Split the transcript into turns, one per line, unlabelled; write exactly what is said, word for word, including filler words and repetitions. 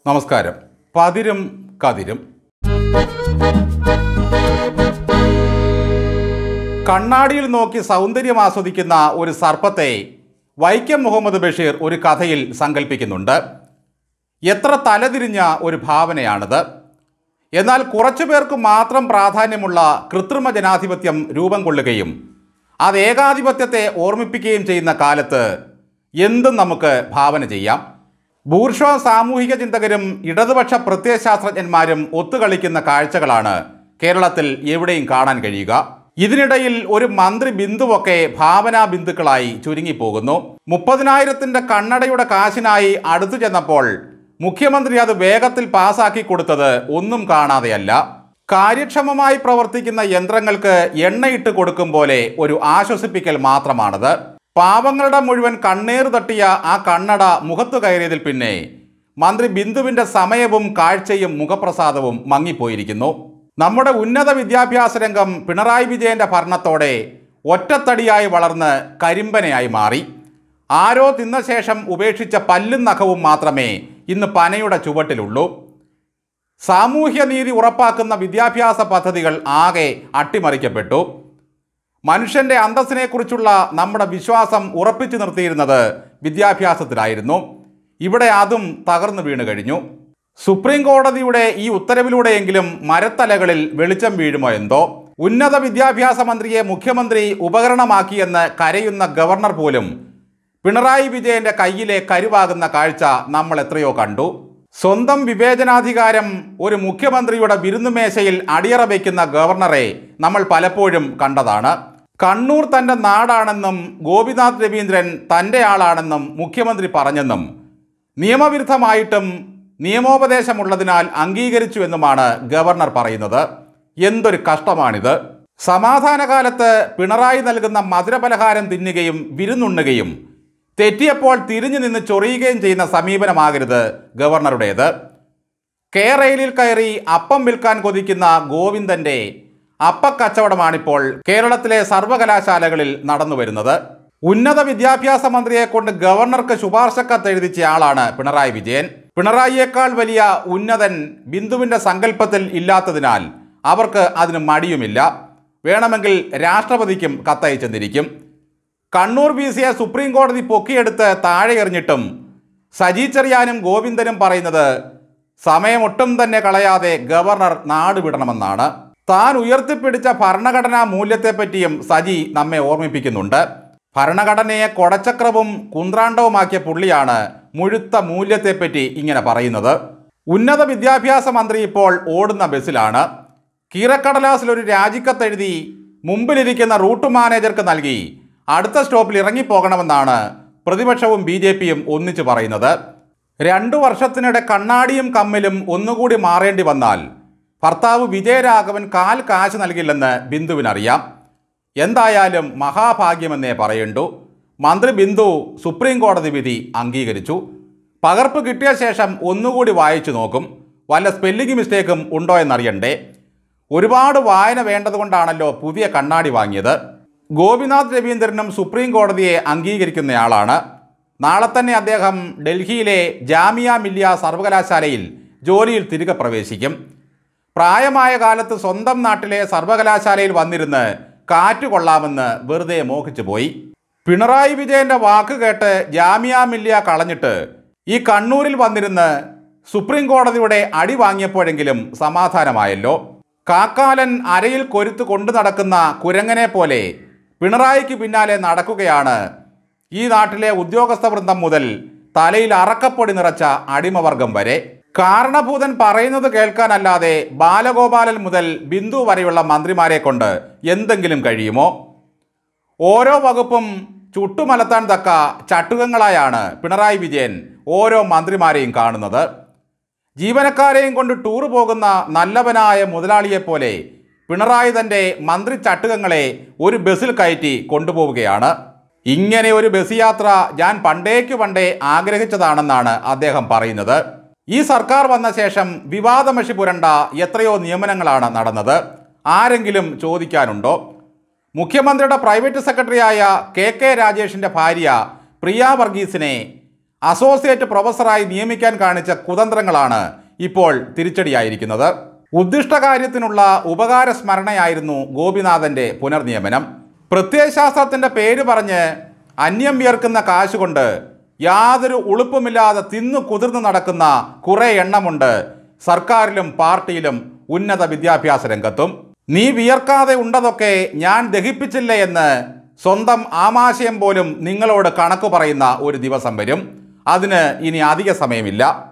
നമസ്കാരം. പതിരും കതിരും. കണ്ണാടിയിൽ നോക്കി സൗന്ദര്യം ആസ്വദിക്കുന്ന ഒരു സർപ്പത്തെ വൈക്കം മുഹമ്മദ് ബഷീർ ഒരു കഥയിൽ സങ്കല്പിക്കുന്നുണ്ട്. എത്ര തലതിരിഞ്ഞ ഒരു ഭാവനയാണിത്. എന്നാൽ കുറച്ചു പേർക്ക് മാത്രം പ്രാധാന്യമുള്ള കൃത്രിമ ജനാധിപത്യം രൂപം കൊള്ളുകയും അത് ഏകാധിപത്യത്തെ ഓർമ്മിപ്പിക്കുകയും ചെയ്യുന്ന കാലത്ത് എന്തും നമുക്ക് ഭാവന ചെയ്യാം. ബൂർഷ്വാ സാമൂഹിക ചിന്തകരും ഇടതുപക്ഷ പ്രത്യയശാസ്ത്രജ്ഞന്മാരും ഒത്തുകളിക്കുന്ന കാഴ്ചകളാണ് കേരളത്തിൽ എവിടെയും കാണാൻ കഴിയുക. ഇതിനിടയിൽ ഒരു മന്ത്രി ബിന്ദുവൊക്കെ ഭാവനാ ബിന്ദുക്കളായി ചുരുങ്ങിപ്പോകുന്നു. മുപ്പതിനായിരത്തിൻ്റെ കണ്ണടയുടെ കാശിനായി അടുത്തു ചെന്നപ്പോൾ മുഖ്യമന്ത്രി അത് വേഗത്തിൽ പാസാക്കി കൊടുത്തത് ഒന്നും കാണാതെയല്ല. കാര്യക്ഷമമായി പ്രവർത്തിക്കുന്ന യന്ത്രങ്ങൾക്ക് എണ്ണയിട്ട് കൊടുക്കും പോലെ ഒരു ആശ്വസിപ്പിക്കൽ മാത്രമാണത്. പാവങ്ങളുടെ മുഴുവൻ കണ്ണീർ തട്ടിയ ആ കണ്ണട മുഖത്തു കയറിയതിൽ പിന്നെ മന്ത്രി ബിന്ദുവിൻ്റെ സമയവും കാഴ്ചയും മുഖപ്രസാദവും മങ്ങിപ്പോയിരിക്കുന്നു. നമ്മുടെ ഉന്നത വിദ്യാഭ്യാസ രംഗം പിണറായി വിജയൻ്റെ ഭരണത്തോടെ ഒറ്റത്തടിയായി വളർന്ന് കരിമ്പനയായി മാറി. ആരോ തിന്ന ശേഷം ഉപേക്ഷിച്ച പല്ലും നഖവും മാത്രമേ ഇന്ന് പനയുടെ ചുവട്ടിലുള്ളൂ. സാമൂഹ്യനീതി ഉറപ്പാക്കുന്ന വിദ്യാഭ്യാസ പദ്ധതികൾ ആകെ അട്ടിമറിക്കപ്പെട്ടു. മനുഷ്യൻ്റെ അന്തസ്സിനെക്കുറിച്ചുള്ള നമ്മുടെ വിശ്വാസം ഉറപ്പിച്ചു നിർത്തിയിരുന്നത് വിദ്യാഭ്യാസത്തിലായിരുന്നു. ഇവിടെ അതും തകർന്നു വീണു കഴിഞ്ഞു. സുപ്രീം കോടതിയുടെ ഈ ഉത്തരവിലൂടെയെങ്കിലും മരത്തലകളിൽ വെളിച്ചം വീഴുമോ എന്തോ. ഉന്നത വിദ്യാഭ്യാസ മന്ത്രിയെ മുഖ്യമന്ത്രി ഉപകരണമാക്കിയെന്ന് കരയുന്ന ഗവർണർ പോലും പിണറായി വിജയൻ്റെ കയ്യിലെ കരുവാകുന്ന കാഴ്ച നമ്മൾ എത്രയോ കണ്ടു. സ്വന്തം വിവേചനാധികാരം ഒരു മുഖ്യമന്ത്രിയുടെ വിരുന്നുമേശയിൽ അടിയറ വയ്ക്കുന്ന ഗവർണറെ നമ്മൾ പലപ്പോഴും കണ്ടതാണ്. കണ്ണൂർ തൻ്റെ നാടാണെന്നും ഗോപിനാഥ് രവീന്ദ്രൻ തൻ്റെ ആളാണെന്നും മുഖ്യമന്ത്രി പറഞ്ഞെന്നും നിയമവിരുദ്ധമായിട്ടും നിയമോപദേശമുള്ളതിനാൽ അംഗീകരിച്ചു എന്നുമാണ് ഗവർണർ പറയുന്നത്. എന്തൊരു കഷ്ടമാണിത്. സമാധാനകാലത്ത് പിണറായി നൽകുന്ന മധുരപലഹാരം തിന്നുകയും വിരുന്നുണ്ണുകയും തെറ്റിയപ്പോൾ തിരിഞ്ഞു നിന്ന് ചൊറിയുകയും ചെയ്യുന്ന സമീപനമാകരുത് ഗവർണറുടേത്. കേരളയിൽ കയറി അപ്പം വിൽക്കാൻ കൊതിക്കുന്ന ഗോവിന്ദൻ്റെ അപ്പക്കച്ചവടമാണിപ്പോൾ കേരളത്തിലെ സർവകലാശാലകളിൽ നടന്നു വരുന്നത്. ഉന്നത വിദ്യാഭ്യാസ മന്ത്രിയെ കൊണ്ട് ഗവർണർക്ക് ശുപാർശ കത്തെഴുതിച്ച ആളാണ് പിണറായി വിജയൻ. പിണറായിയേക്കാൾ വലിയ ഉന്നതൻ ബിന്ദുവിൻ്റെ സങ്കല്പത്തിൽ ഇല്ലാത്തതിനാൽ അവർക്ക് അതിന് മടിയുമില്ല. വേണമെങ്കിൽ രാഷ്ട്രപതിക്കും കത്തയച്ചെന്നിരിക്കും. കണ്ണൂർ ബി സിയെ സുപ്രീം കോടതി പൊക്കിയെടുത്ത് താഴെ എറിഞ്ഞിട്ടും സജി ചെറിയാനും ഗോവിന്ദനും പറയുന്നത് സമയമൊട്ടും തന്നെ കളയാതെ ഗവർണർ നാട് വിടണമെന്നാണ്. താൻ ഉയർത്തിപ്പിടിച്ച ഭരണഘടനാ മൂല്യത്തെപ്പറ്റിയും സജി നമ്മെ ഓർമ്മിപ്പിക്കുന്നുണ്ട്. ഭരണഘടനയെ കൊടച്ചക്രവും കുന്ത്രാണ്ടവുമാക്കിയ പുള്ളിയാണ് മുഴുത്ത മൂല്യത്തെപ്പറ്റി ഇങ്ങനെ പറയുന്നത്. ഉന്നത വിദ്യാഭ്യാസ മന്ത്രി ഇപ്പോൾ ഓടുന്ന ബസ്സിലാണ്. കീറക്കടലാസിലൊരു രാജിക്കത്തെഴുതി മുമ്പിലിരിക്കുന്ന റൂട്ട് മാനേജർക്ക് നൽകി അടുത്ത സ്റ്റോപ്പിൽ ഇറങ്ങിപ്പോകണമെന്നാണ് പ്രതിപക്ഷവും ബി ജെ പിയും ഒന്നിച്ചു പറയുന്നത്. രണ്ടു വർഷത്തിനിടെ കണ്ണാടിയും കമ്മിലും ഒന്നുകൂടി മാറേണ്ടി വന്നാൽ ഭർത്താവ് വിജയരാഘവൻ കാൽ കാശ് നൽകില്ലെന്ന് ബിന്ദുവിനറിയാം. എന്തായാലും മഹാഭാഗ്യമെന്നേ പറയണ്ടു. മന്ത്രി ബിന്ദു സുപ്രീം കോടതി വിധി അംഗീകരിച്ചു. പകർപ്പ് കിട്ടിയ ശേഷം ഒന്നുകൂടി വായിച്ചു നോക്കും. വല്ല സ്പെല്ലിംഗ് മിസ്റ്റേക്കും ഉണ്ടോ എന്നറിയണ്ടേ. ഒരുപാട് വായന വേണ്ടതുകൊണ്ടാണല്ലോ പുതിയ കണ്ണാടി വാങ്ങിയത്. ഗോപിനാഥ് രവീന്ദ്രനും സുപ്രീം കോടതിയെ അംഗീകരിക്കുന്നയാളാണ്. നാളെ തന്നെ അദ്ദേഹം ഡൽഹിയിലെ ജാമിയ മില്ലിയ സർവകലാശാലയിൽ ജോലിയിൽ തിരികെ പ്രവേശിക്കും. പ്രായമായ കാലത്ത് സ്വന്തം നാട്ടിലെ സർവകലാശാലയിൽ വന്നിരുന്ന് കാറ്റുകൊള്ളാമെന്ന് വെറുതെ മോഹിച്ചു പോയി. പിണറായി വിജയൻ്റെ വാക്ക് കേട്ട് ജാമിയ മില്ലിയ കളഞ്ഞിട്ട് ഈ കണ്ണൂരിൽ വന്നിരുന്ന് സുപ്രീം കോടതിയുടെ അടി വാങ്ങിയപ്പോഴെങ്കിലും സമാധാനമായല്ലോ. കാക്കാലൻ അരയിൽ കൊരുത്ത് കൊണ്ടു നടക്കുന്ന കുരങ്ങനെ പോലെ പിണറായിക്ക് പിന്നാലെ നടക്കുകയാണ് ഈ നാട്ടിലെ ഉദ്യോഗസ്ഥ വൃന്ദം മുതൽ തലയിൽ അറക്കപ്പൊടി നിറച്ച അടിമവർഗം വരെ. കാരണഭൂതൻ പറയുന്നത് കേൾക്കാനല്ലാതെ ബാലഗോപാലൻ മുതൽ ബിന്ദു വരെയുള്ള മന്ത്രിമാരെ കൊണ്ട് എന്തെങ്കിലും കഴിയുമോ? ഓരോ വകുപ്പും ചുട്ടുമലത്താൻ തക്ക ചട്ടുകങ്ങളായാണ് പിണറായി വിജയൻ ഓരോ മന്ത്രിമാരെയും കാണുന്നത്. ജീവനക്കാരെയും കൊണ്ട് ടൂർ പോകുന്ന നല്ലവനായ മുതലാളിയെപ്പോലെ പിണറായി തൻ്റെ മന്ത്രി ചട്ടുകങ്ങളെ ഒരു ബസ്സിൽ കയറ്റി കൊണ്ടുപോവുകയാണ്. ഇങ്ങനെ ഒരു ബസ് യാത്ര ഞാൻ പണ്ടേക്ക് പണ്ടേ ആഗ്രഹിച്ചതാണെന്നാണ് അദ്ദേഹം പറയുന്നത്. ഈ സർക്കാർ വന്ന ശേഷം വിവാദമഷി പുരണ്ട എത്രയോ നിയമനങ്ങളാണ് നടന്നത്. ആരെങ്കിലും ചോദിക്കാനുണ്ടോ? മുഖ്യമന്ത്രിയുടെ പ്രൈവറ്റ് സെക്രട്ടറിയായ കെ കെ രാജേഷിൻ്റെ ഭാര്യ പ്രിയ വർഗീസിനെ അസോസിയേറ്റ് പ്രൊഫസറായി നിയമിക്കാൻ കാണിച്ച കുതന്ത്രങ്ങളാണ് ഇപ്പോൾ തിരിച്ചടിയായിരിക്കുന്നത്. ഉദ്ദിഷ്ടകാര്യത്തിനുള്ള ഉപകാര സ്മരണയായിരുന്നു ഗോപിനാഥൻ്റെ പുനർനിയമനം. പ്രത്യയശാസ്ത്രത്തിൻ്റെ പേര് പറഞ്ഞ് അന്യം വിയർക്കുന്ന കാശുകൊണ്ട് യാതൊരു ഉളുപ്പുമില്ലാതെ തിന്നു കുതിർന്ന് നടക്കുന്ന കുറേ എണ്ണമുണ്ട് സർക്കാരിലും പാർട്ടിയിലും ഉന്നത വിദ്യാഭ്യാസ രംഗത്തും. നീ വിയർക്കാതെ ഉണ്ടതൊക്കെ ഞാൻ ദഹിപ്പിച്ചില്ലേ എന്ന് സ്വന്തം ആമാശയം പോലും നിങ്ങളോട് കണക്ക് പറയുന്ന ഒരു ദിവസം വരും. അതിന് ഇനി അധിക സമയമില്ല.